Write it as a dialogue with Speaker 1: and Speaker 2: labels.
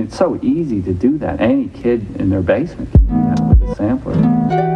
Speaker 1: it's so easy to do that. Any kid in their basement can do that with a sampler.